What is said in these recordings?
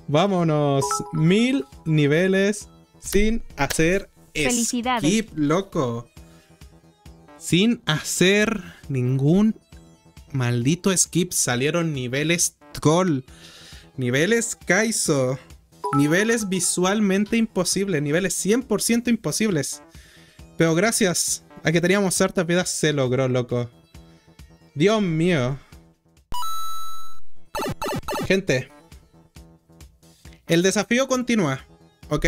Vámonos. 1000 niveles sin hacer Felicidades. skip, loco. Sin hacer ningún maldito skip. Salieron niveles troll. Niveles Kaizo. Niveles visualmente imposibles. Niveles 100% imposibles. Pero gracias a que teníamos hartas vidas se logró, loco. Dios mío. Gente. El desafío continúa. ¿Ok?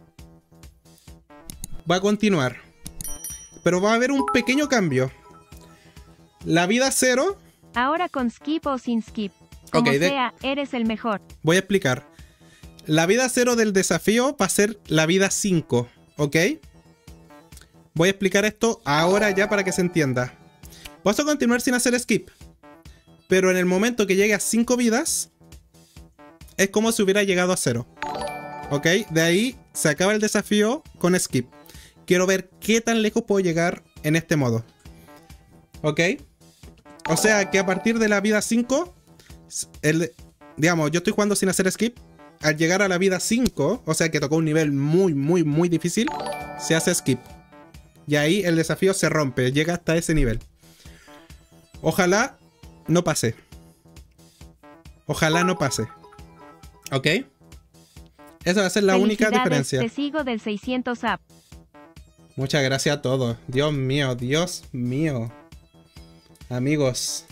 Va a continuar. Pero va a haber un pequeño cambio. La vida 0. Ahora con skip o sin skip. Como Ok, sea, eres el mejor. Voy a explicar. La vida 0 del desafío va a ser la vida 5. ¿Ok? Voy a explicar esto ahora ya para que se entienda. Vas a continuar sin hacer skip. Pero en el momento que llegue a 5 vidas, es como si hubiera llegado a 0. ¿Ok? De ahí se acaba el desafío con skip. Quiero ver qué tan lejos puedo llegar en este modo. ¿Ok? O sea que a partir de la vida 5, digamos, yo estoy jugando sin hacer skip. Al llegar a la vida 5, o sea que tocó un nivel muy difícil, se hace skip. Y ahí el desafío se rompe, llega hasta ese nivel. Ojalá no pase. Ojalá no pase. ¿Ok? Esa va a ser la única diferencia. Te sigo del 600 up. Muchas gracias a todos. Dios mío, Dios mío. Amigos.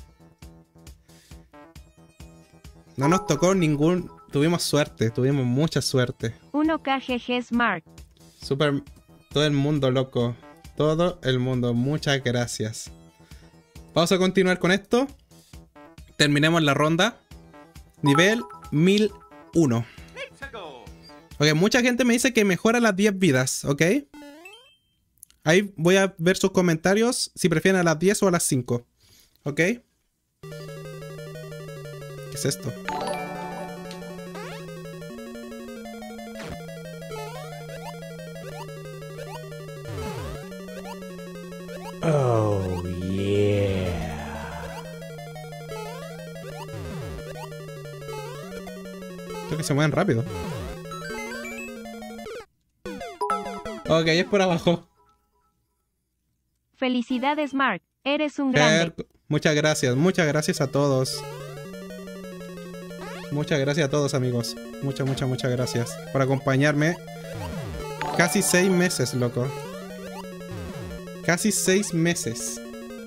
No nos tocó ningún... Tuvimos suerte, tuvimos mucha suerte. 1KGG Smart. Super... Todo el mundo, loco. Todo el mundo. Muchas gracias. Vamos a continuar con esto. Terminemos la ronda. Nivel 1001. Ok, mucha gente me dice que mejora las 10 vidas, ¿ok? Ahí voy a ver sus comentarios si prefieren a las 10 o a las 5. ¿Ok? ¿Qué es esto? Oh, yeah. Creo que se mueven rápido. Ok, es por abajo. Felicidades, Mark. Eres un grande. Muchas gracias a todos. Muchas gracias a todos, amigos. Muchas gracias por acompañarme. Casi 6 meses, loco. Casi 6 meses.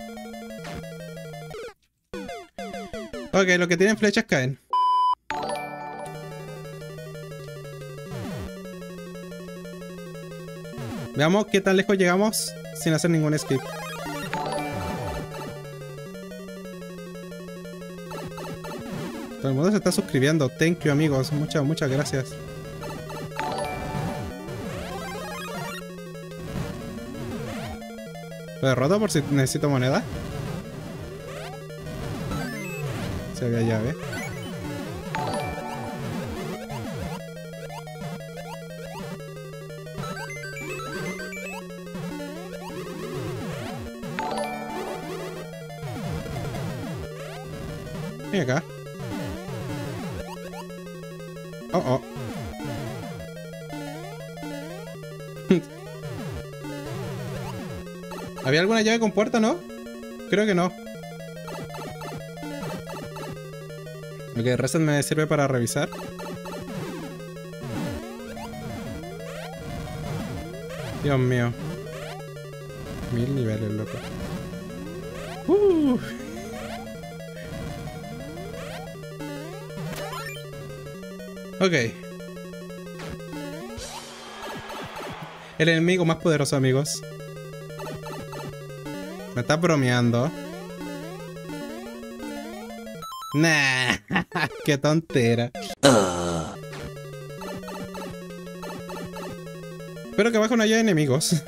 Ok, los que tienen flechas caen. Veamos qué tan lejos llegamos sin hacer ningún skip. Todo el mundo se está suscribiendo. Thank you, amigos. Muchas gracias. Lo derroto por si necesito moneda. Se había llave. Ven acá. Oh. ¿Había alguna llave con puerta, no? Creo que no. Ok, reset me sirve para revisar. Dios mío. 1000 niveles, loco. Ok. El enemigo más poderoso, amigos. Me está bromeando. Nah. Qué tontera. Espero que abajo no haya enemigos.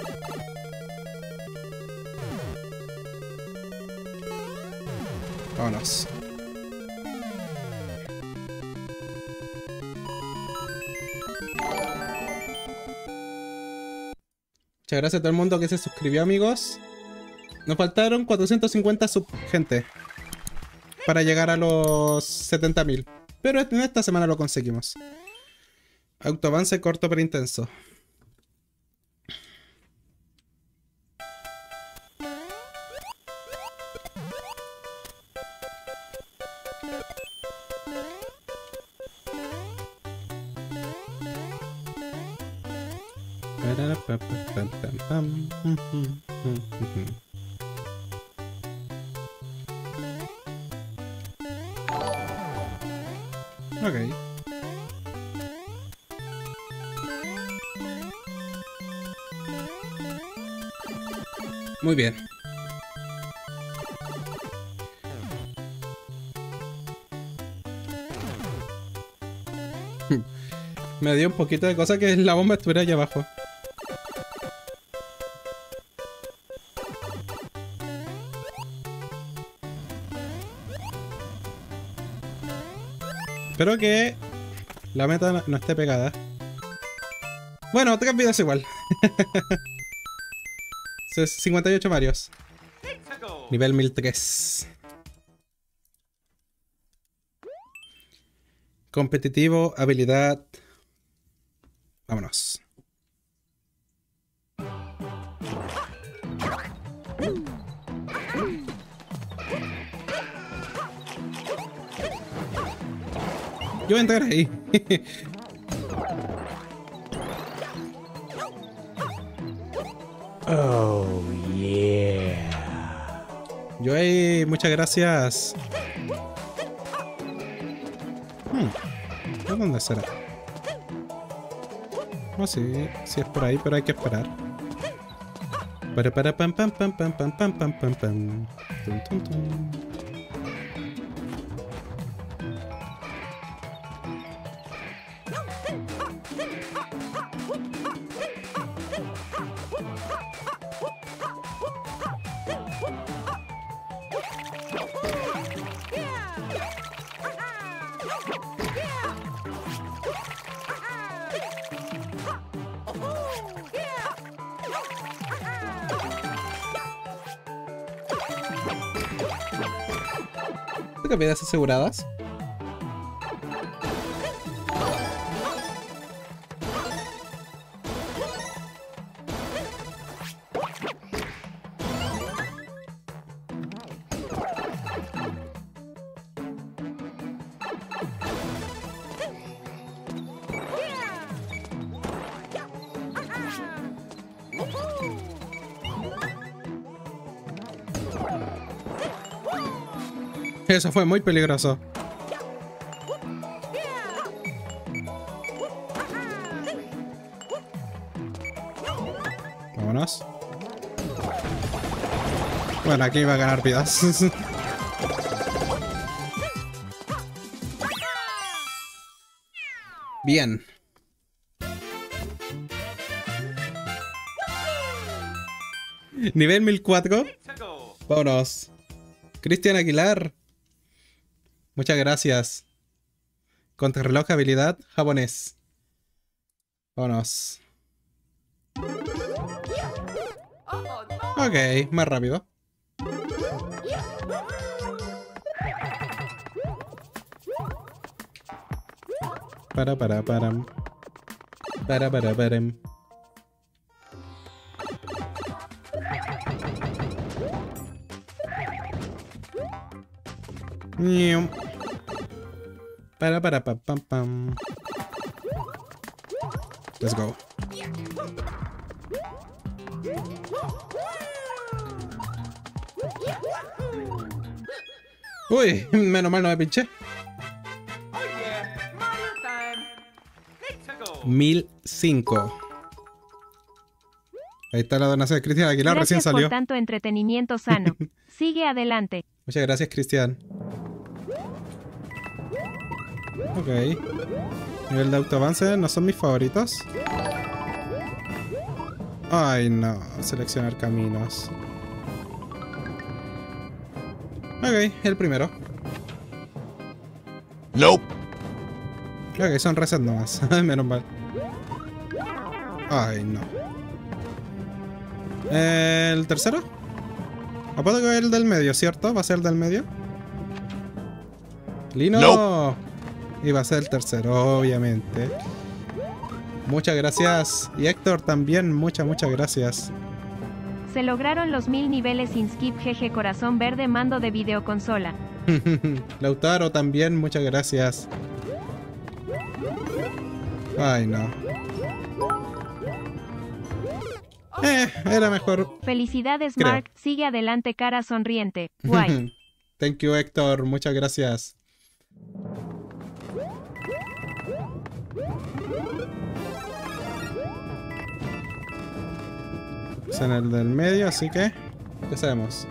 Vámonos. Muchas gracias a todo el mundo que se suscribió, amigos. Nos faltaron 450 gente para llegar a los 70.000. Pero en esta semana lo conseguimos. Autoavance corto pero intenso. Ok. Muy bien. Me dio un poquito de cosa que la bomba estuviera allá abajo. Espero que la meta no esté pegada. Bueno, otras vidas igual. 58 Marios. Nivel 1003. Competitivo, habilidad. Vámonos. Yo voy a entrar ahí. Oh, yeah. Yo ahí, muchas gracias. ¿De dónde será? No sé si es por ahí, pero hay que esperar. Para pam pam pam pam pam pam pam pam pam. Tum, tum, tum. ¿Tengo vidas aseguradas? Eso fue muy peligroso. Vámonos. Bueno, aquí va a ganar vidas. Bien. Nivel 1004. Vámonos. Cristian Aguilar. Muchas gracias. Contrarreloj habilidad japonés. Vámonos. Ok, más rápido. Param. Param. Pam. Let's go. Uy, menos mal no me pinché. 1005. Ahí está la donación de Cristian Aguilar, recién salió. Gracias por tanto entretenimiento sano. Sigue adelante. Muchas gracias, Cristian. Ok. Nivel de autoavance no son mis favoritos. Ay, no. Seleccionar caminos. Ok, el primero. Nope. Ok, son reset nomás. Menos mal. Ay, no. ¿El tercero? Apuesto que es el del medio, ¿cierto? ¿Va a ser el del medio? ¡Lino! Nope. Y va a ser el tercero, obviamente. Muchas gracias. Y Héctor también, muchas gracias. Se lograron los 1000 niveles sin skip, jeje, corazón verde, mando de videoconsola. Lautaro también, muchas gracias. Ay, no. Era mejor. Felicidades, Creo. Mark, sigue adelante, cara sonriente. Guay. Thank you, Héctor, muchas gracias. Es en el del medio, así que ya sabemos.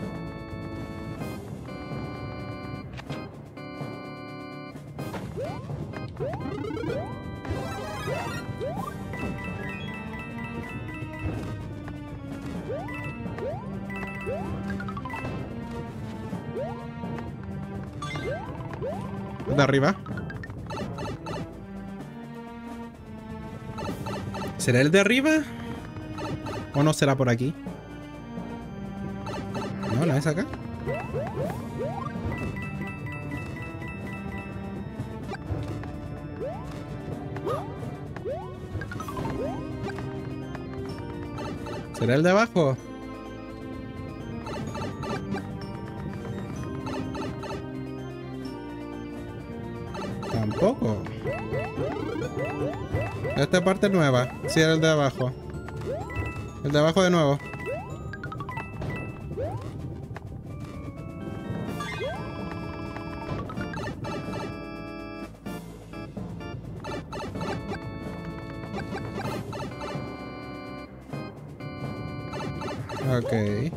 De arriba. ¿Será el de arriba? ¿O no será por aquí? No, no es acá. ¿Será el de abajo? Tampoco. Esta parte nueva. Sí, era el de abajo. El de abajo de nuevo. Ok.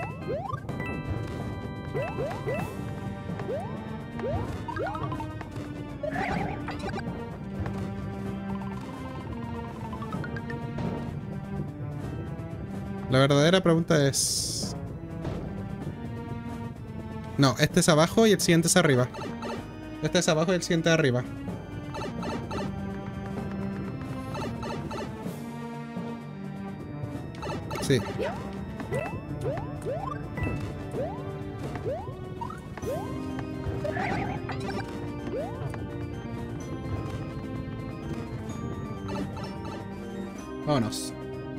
La verdadera pregunta es... No, este es abajo y el siguiente es arriba. Este es abajo y el siguiente arriba. Sí. Vámonos.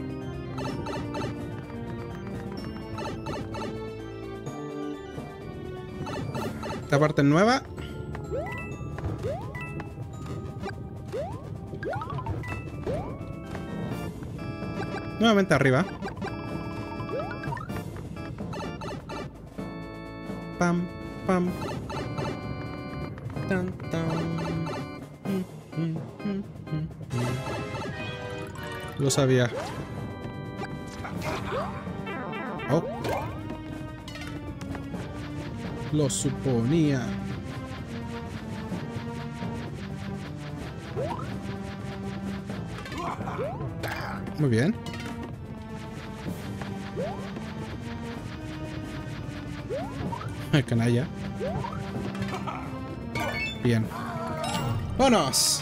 Esta parte nueva. Nuevamente arriba. Pam, pam. Tan, tan. Lo sabía. Oh. Lo suponía. Muy bien. El canalla. Bien. ¡Vámonos!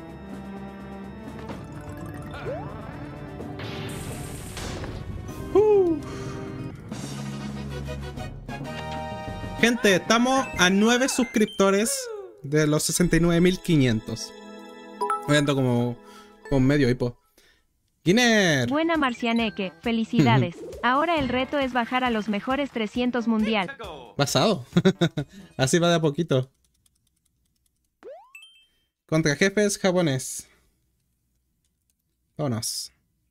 Gente, estamos a 9 suscriptores de los 69.500. Voy ando como con medio hipo. Guiner. Buena Marcianeque, felicidades. Ahora el reto es bajar a los mejores 300 mundial. Pasado. Así va de a poquito. Contra jefes japonés. Vámonos.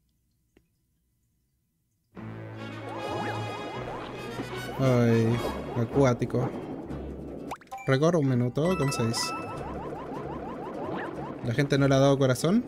Ay, acuático. Recorro 1 minuto con 6. La gente no le ha dado corazón.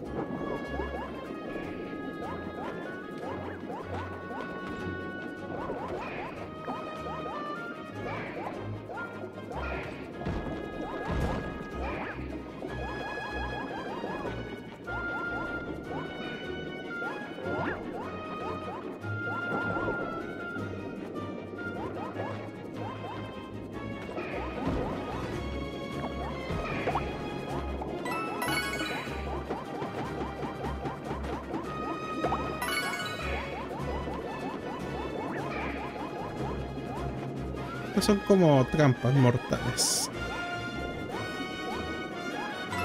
Son como trampas mortales.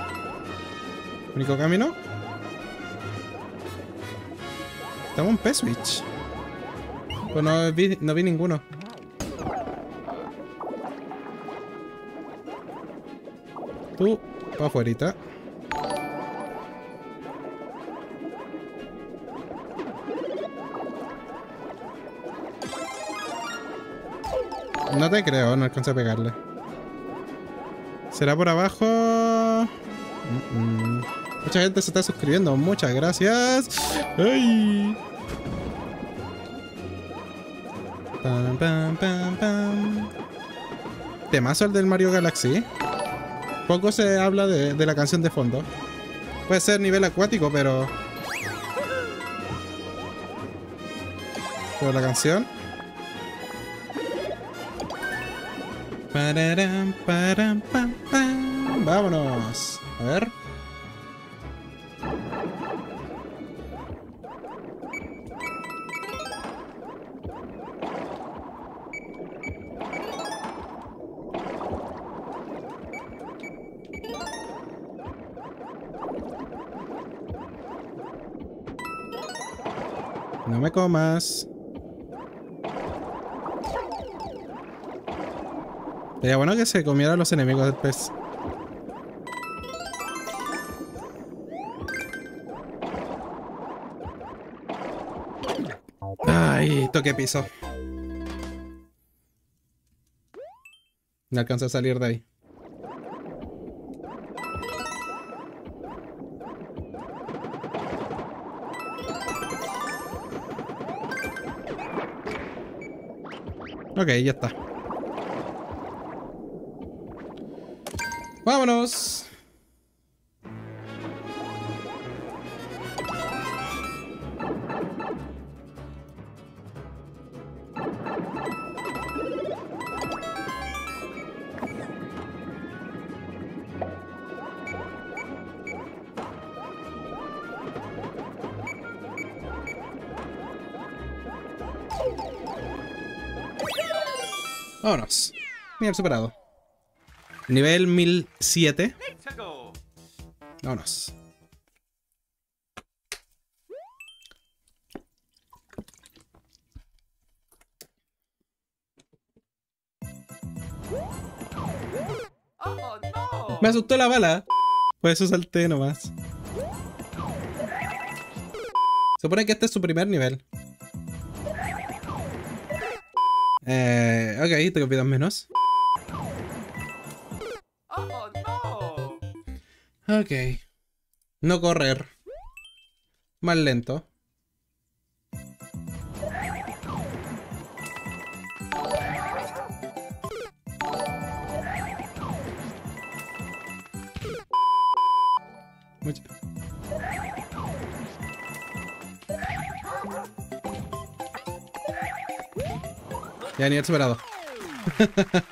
Único camino. Estamos en P-Switch. Pues no vi ninguno. Tú, pa' afuerita. No te creo, no alcanzo a pegarle. ¿Será por abajo? Mucha gente se está suscribiendo, muchas gracias. ¡Ay! Pam, pam, pam, pam. Temazo el del Mario Galaxy. Poco se habla de la canción de fondo. Puede ser nivel acuático, pero la canción. Pararam, param, pam, pam. Vámonos. A ver. No me comas. Sería bueno que se comieran los enemigos del pez. Ay, toqué piso. No alcanzo a salir de ahí. Ok, ya está. ¡Vámonos! Vámonos. Nivel superado. Nivel 1007. Vámonos. Oh, no. Me asustó la bala. Por eso salté nomás. Se supone que este es su primer nivel. Ok, tengo vidas menos. Oh, no. Ok. No correr. Más lento. Mucho. Ya, nivel superado. Oh,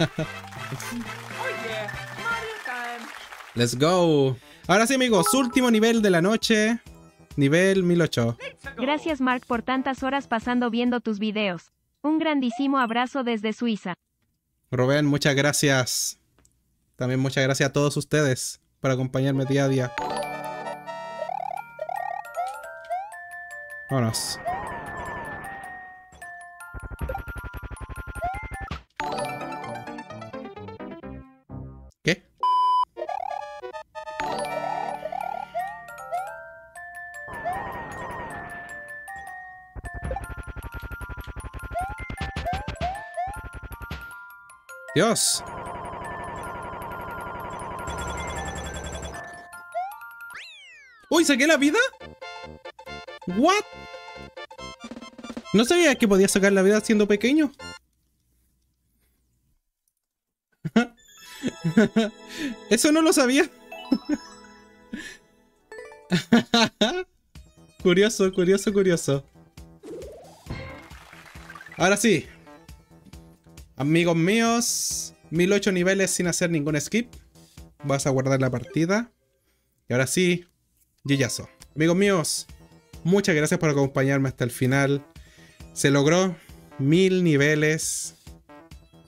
yeah. Mario time. Let's go. Ahora sí, amigos, último nivel de la noche. Nivel 1008. Gracias Mark por tantas horas pasando viendo tus videos. Un grandísimo abrazo desde Suiza. Rubén, muchas gracias. También muchas gracias a todos ustedes por acompañarme día a día. Vámonos. ¿Qué? Dios. ¡Uy! ¿Saqué la vida? ¿What? No sabía que podía sacar la vida siendo pequeño. Eso no lo sabía. Curioso, curioso, curioso. Ahora sí. Amigos míos, 1008 niveles sin hacer ningún skip. Vas a guardar la partida. Y ahora sí, Gillazo. Amigos míos, muchas gracias por acompañarme hasta el final. Se logró 1000 niveles.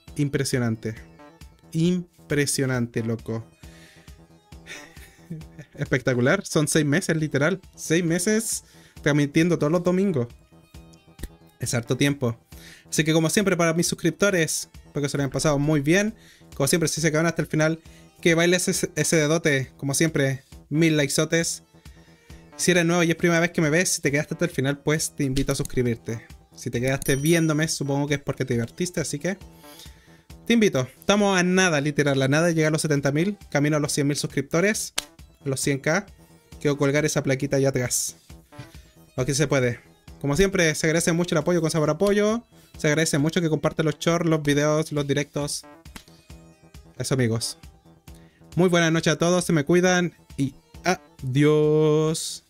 Impresionante. Impresionante, loco. espectacular. Son 6 meses, literal. 6 meses transmitiendo todos los domingos. Es harto tiempo. Así que como siempre para mis suscriptores, espero que se lo hayan pasado muy bien. Como siempre, si se quedan hasta el final, que bailes ese dedote. Como siempre, 1000 likesotes. Si eres nuevo y es primera vez que me ves, si te quedaste hasta el final, pues te invito a suscribirte. Si te quedaste viéndome, supongo que es porque te divertiste, así que te invito. Estamos a nada, literal, a nada de llegar a los 70.000. Camino a los 100.000 suscriptores, a los 100k. Quiero colgar esa plaquita allá atrás. Aquí se puede. Como siempre, se agradece mucho el apoyo con sabor a apoyo. Se agradece mucho que compartan los shorts, los videos, los directos. Eso, amigos. Muy buenas noches a todos, se me cuidan y adiós.